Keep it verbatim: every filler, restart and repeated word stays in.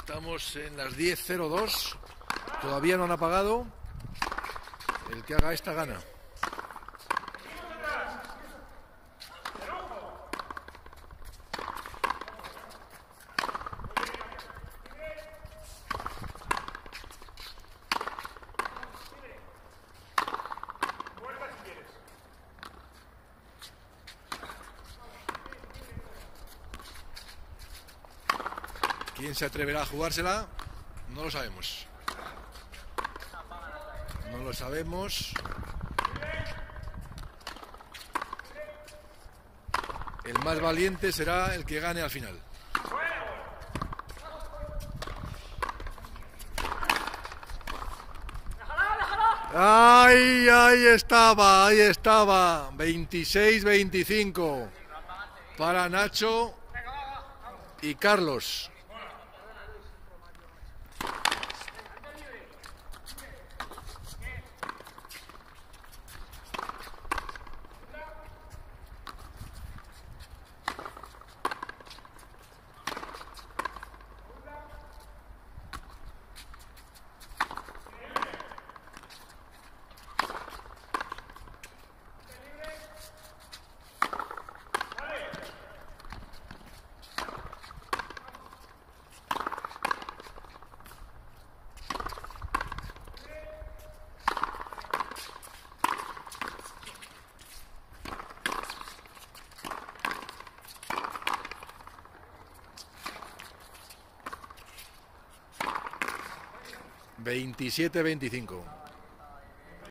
Estamos en las diez cero dos. Todavía no han apagado. El que haga esta gana. ¿Quién se atreverá a jugársela? No lo sabemos. No lo sabemos. El más valiente será el que gane al final. ¡Ay, ahí estaba! Ahí estaba. veintiséis veinticinco para Nacho y Carlos. veintisiete veinticinco.